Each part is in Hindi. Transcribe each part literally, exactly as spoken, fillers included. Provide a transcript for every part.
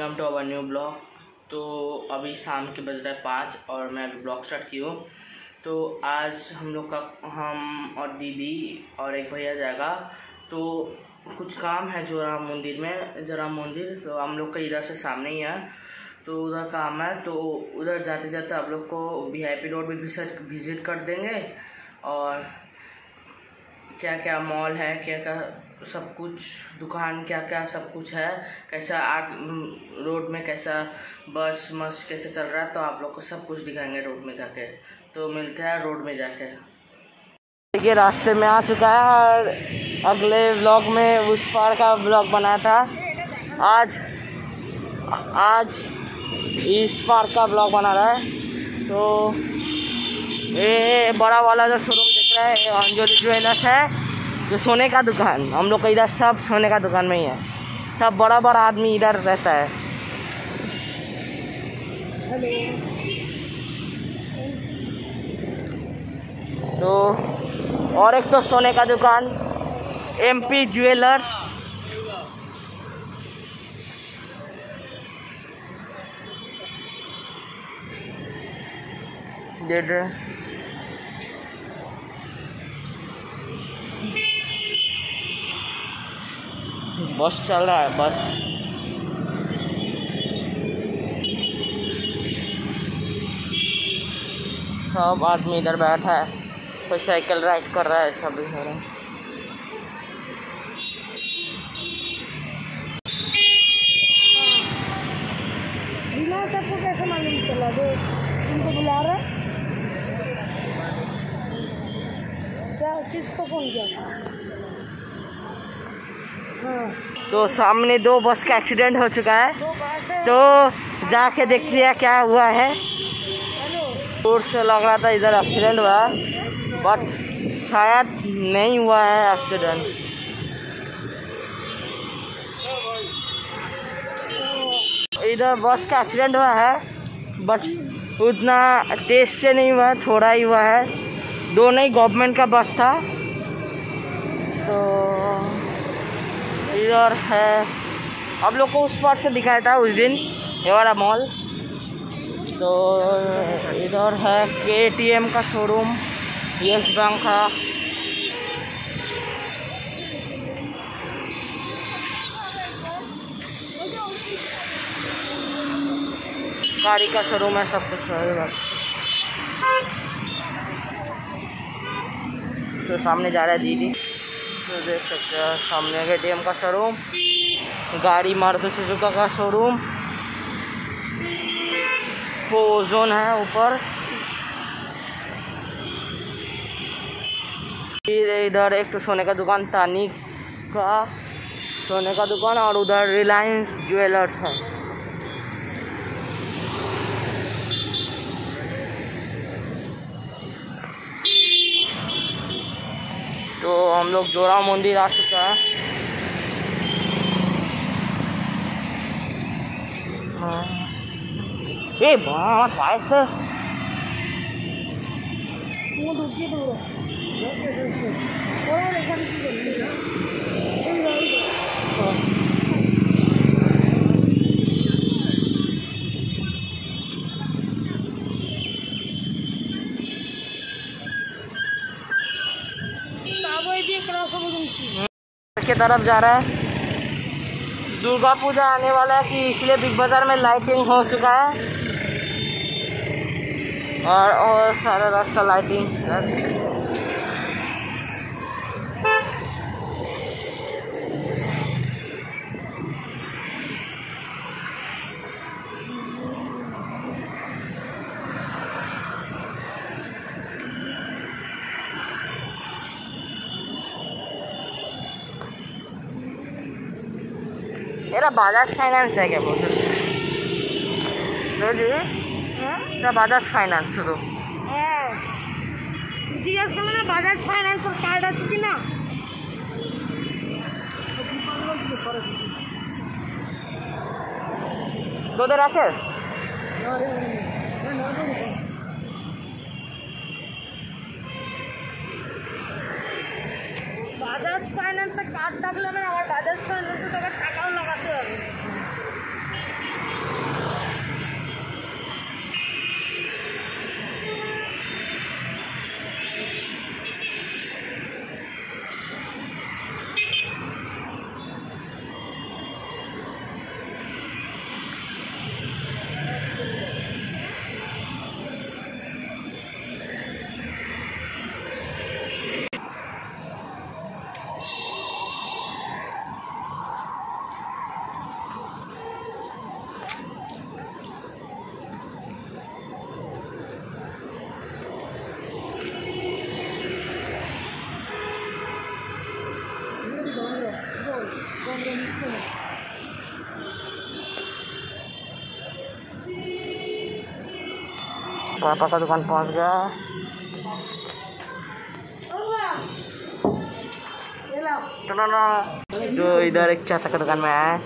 Welcome to our new blog. तो अभी शाम के बज रहा है पाँच और मैं अभी ब्लॉग स्टार्ट की हूँ। तो आज हम लोग का हम और दीदी और एक भैया जाएगा, तो कुछ काम है जो राम मंदिर में, जो राम मंदिर तो हम लोग का इधर से सामने ही है, तो उधर काम है। तो उधर जाते जाते आप लोग को वी आई पी रोड भी विजिट विजिट कर देंगे और क्या क्या मॉल है, क्या क्या सब कुछ दुकान, क्या क्या सब कुछ है, कैसा आर्ट रोड में कैसा बस मस कैसे चल रहा है, तो आप लोग को सब कुछ दिखाएंगे रोड में जाके। तो मिलते हैं रोड में जाके। देखिए रास्ते में आ चुका है और अगले व्लॉग में उस पार का व्लॉग बनाया था, आज आज इस पार का व्लॉग बना रहा है। तो ये बड़ा वाला जो शोरूम दिख रहा है अंजलि ज्वेलर्स है, जो सोने का दुकान। हम लोग का इधर सब सोने का दुकान में ही है, सब बड़ा बड़ा आदमी इधर रहता है। तो और एक तो सोने का दुकान एम पी ज्वेलर्स। देख रहे बस चल रहा है, बस सब आदमी इधर बैठा है, कोई साइकिल राइड कर रहा है, सब हो रहा है। बिना सबको कैसे मालूम चला दो इनको बुला रहा है क्या, किसको फोन किया? हाँ। तो सामने दो बस का एक्सीडेंट हो चुका है, तो जाके देख लिया क्या हुआ है। दूर से लग रहा था इधर एक्सीडेंट हुआ, बट शायद नहीं हुआ है एक्सीडेंट। इधर बस का एक्सीडेंट हुआ है, बट उतना तेज से नहीं हुआ है, थोड़ा ही हुआ है। दोनों ही गवर्नमेंट का बस था। तो इधर है, आप लोग को उस पार से दिखाया था उस दिन ये वाला मॉल। तो इधर है के टी एम का शोरूम, यस बैंक का। गाड़ी का शोरूम है, सब कुछ है। तो सामने जा रहा है दीदी, तो देख सकते हैं सामने के टी एम का शोरूम, गाड़ी मारुति सुजुकी का शोरूम, वो जोन है ऊपर। फिर इधर एक तो सोने का दुकान, तानी का सोने का दुकान, और उधर रिलायंस ज्वेलर्स है। तो हम लोग जोरा मंदिर आ चुका है। हाँ ए बात भाई सर वो दूसरी दूर और ऐसा नहीं के तरफ जा रहा है। दुर्गा पूजा आने वाला है कि इसलिए बिग बाजार में लाइटिंग हो चुका है, और और सारा रास्ता लाइटिंग। मेरा बजाज फाइनेंस है क्या बोल जी? मेरा बजाज फाइनेंस शुरू জিজ্ঞেস করলো না বাজাজ ফাইন্যান্সের কার্ড আছে কি না। তোদের আছে? বাজাজ ফাইন্যান্সের কার্ড থাকলে আমার বাজাজ ফাইন্যান্সে টাকাও লাগাতে হবে। पापा का दुकान पहुंच गया। चलो ना, जो इधर एक चाचा का दुकान में आया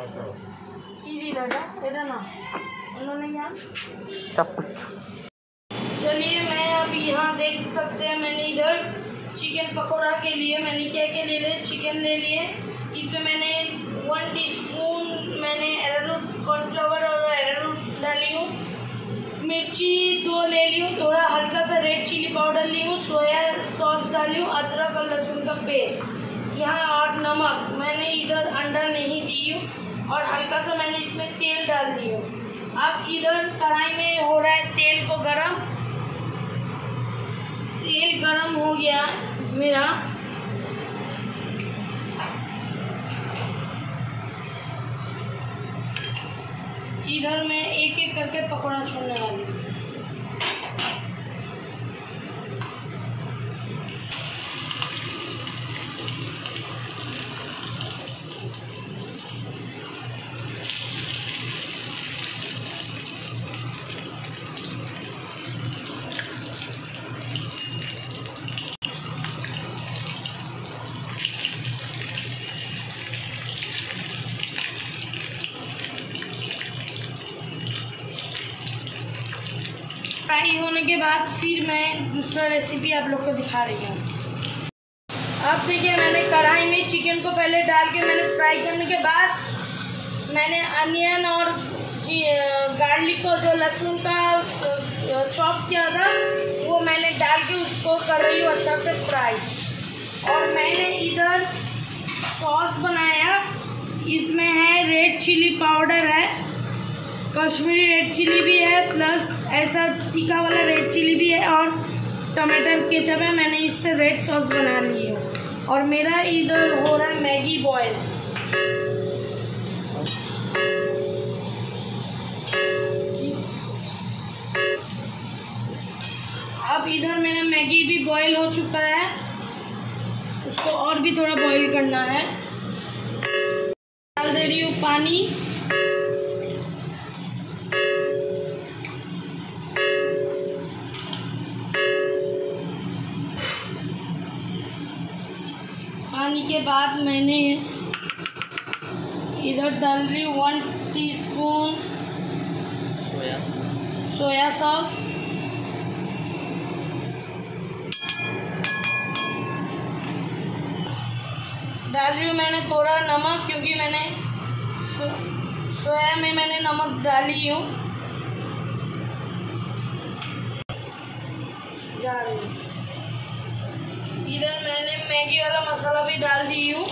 सब कुछ। चलिए, मैं अब यहाँ देख सकते हैं मैंने इधर चिकन पकौड़ा के लिए मैंने क्या क्या ले लिए। चिकन ले लिए, इसमें मैंने वन टीस्पून मैंने अरारोट कॉर्नफ्लावर और अरारोट डाली हूँ। मिर्ची दो ले ली हूँ, थोड़ा हल्का सा रेड चिली पाउडर ली हूँ, सोया सॉस डाली हूँ, अदरक और लहसुन का पेस्ट यहाँ, और नमक। मैंने इधर अंडा नहीं दी हूँ और हल्का सा मैंने इसमें तेल डाल दी हूँ। अब इधर कढ़ाई में हो रहा है तेल को गरम। तेल गरम हो गया मेरा। इधर मैं एक एक करके पकौड़ा छोड़ने वाली हूँ। फ्राई होने के बाद फिर मैं दूसरा रेसिपी आप लोग को दिखा रही हूँ। अब देखिए, मैंने कढ़ाई में चिकन को पहले डाल के मैंने फ्राई करने के बाद मैंने अनियन और गार्लिक को जो लहसुन का चॉप किया था वो मैंने डाल के उसको कर रही हूँ अच्छा से फ्राई। और मैंने इधर सॉस बनाया, इसमें है रेड चिली पाउडर है, कश्मीरी रेड चिली भी है, प्लस ऐसा तीखा वाला रेड चिली भी है, और टमाटर केचप है। मैंने इससे रेड सॉस बना ली है। और मेरा इधर हो रहा है मैगी बॉयल। अब इधर मेरा मैगी भी बॉयल हो चुका है, उसको और भी थोड़ा बॉयल करना है। डाल दे रही हूँ पानी। पानी के बाद मैंने इधर डाल रही हूँ वन टीस्पून सोया सॉस, डाल रही हूँ मैंने थोड़ा नमक, क्योंकि मैंने सो, सोया में मैंने नमक डाली हूँ। जा रही हूँ। इधर मैंने मैगी वाला मसाला भी डाल दी हूँ।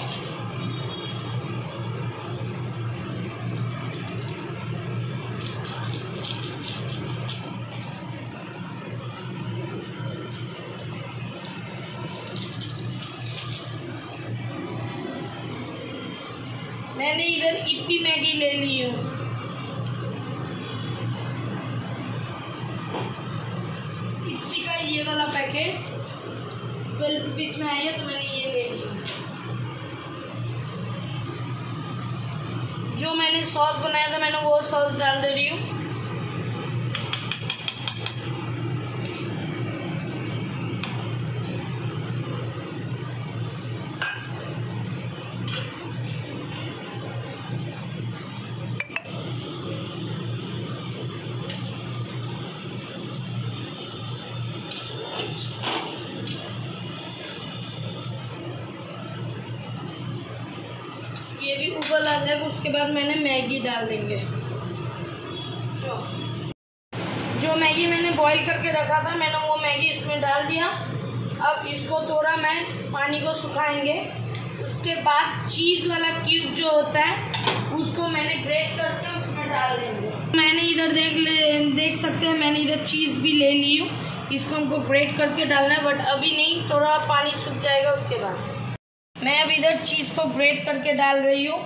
मैंने इधर इप्पी मैगी ले ली हूँ। इप्पी का ये वाला पैकेट ट्वेल्व रुपीज़ में आई है, तो मैंने ये ले ली। जो मैंने सॉस बनाया था मैंने वो सॉस डाल दे रही हूँ। ये भी उबल आ जाएगा, उसके बाद मैंने मैगी डाल देंगे। जो जो मैगी मैंने बॉईल करके रखा था मैंने वो मैगी इसमें डाल दिया। अब इसको थोड़ा मैं पानी को सुखाएंगे। उसके बाद चीज़ वाला क्यूब जो होता है उसको मैंने ग्रेट करके उसमें डाल देंगे। मैंने इधर देख ले देख सकते हैं मैंने इधर चीज़ भी ले ली हूँ। इसको हमको ग्रेट करके डालना है, बट अभी नहीं, थोड़ा पानी सूख जाएगा उसके बाद। मैं अब इधर चीज़ को ग्रेट करके डाल रही हूँ।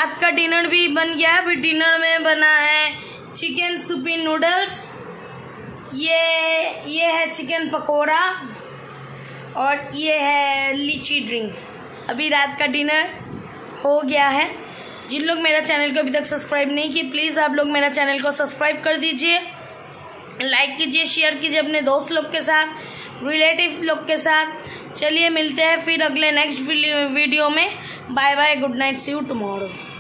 रात का डिनर भी बन गया है। अभी डिनर में बना है चिकन सूपी नूडल्स, ये ये है चिकन पकोड़ा और ये है लीची ड्रिंक। अभी रात का डिनर हो गया है। जिन लोग मेरा चैनल को अभी तक सब्सक्राइब नहीं किए, प्लीज़ आप लोग मेरा चैनल को सब्सक्राइब कर दीजिए, लाइक कीजिए, शेयर कीजिए अपने दोस्त लोग के साथ, रिलेटिव लोग के साथ। चलिए मिलते हैं फिर अगले नेक्स्ट वीडियो में। Bye bye, good night, see you tomorrow.